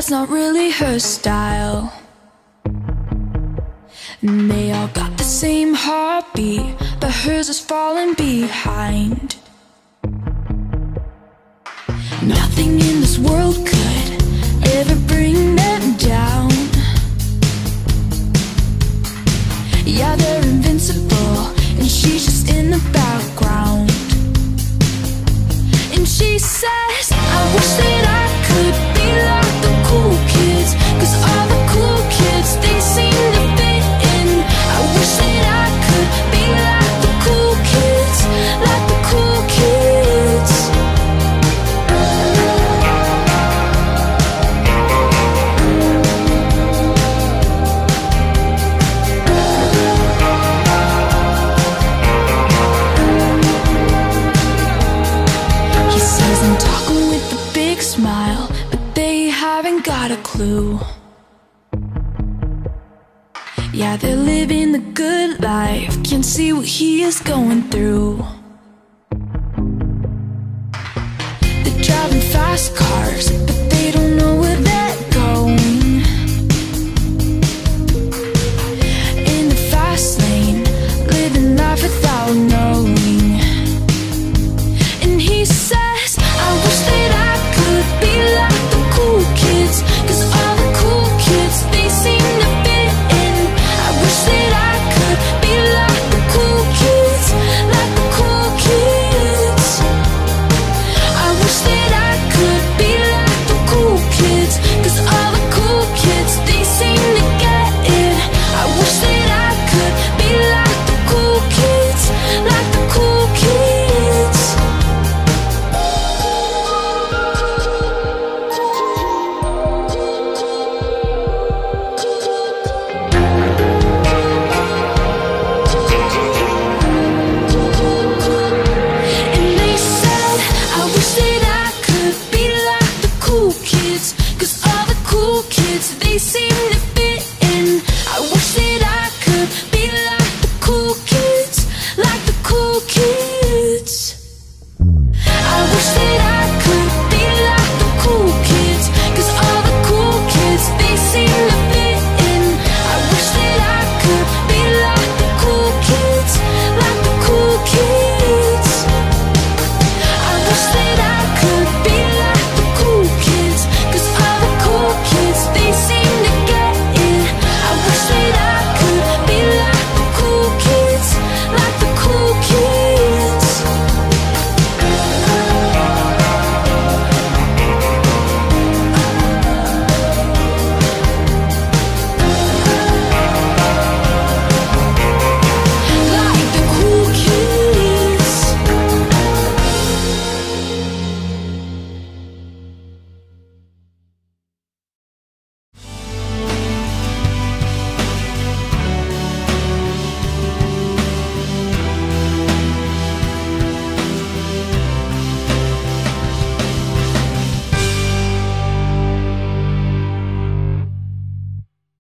that's not really her style. And they all got the same heartbeat, but hers is falling behind. Nothing in this world could ever bring them down. Yeah, they're invincible, and she's just in the background. And she says, I wish that I could be like the cool kids, 'cause all the cool kids, they seem to fit in. I wish that I could be like the cool kids, like the cool kids. He says I'm talking with a big smile, but they haven't got a clue. Yeah, they're living the good life, can't see what he is going through. They're driving fast cars, but they don't know where they're going. In the fast lane, living life without knowing. And he says, I wish that I could be like the cool kids, 'cause all the cool kids, they seem to fit in. I wish that I could be like the cool kids, like the cool kids. I wish that I could be like the cool kids, 'cause all the cool kids, they seem to get it. I wish that I could be like the cool kids, like the cool kids. And they said, I wish that I could be like the cool kids, 'cause all the cool kids, they seem to fit in. I wish that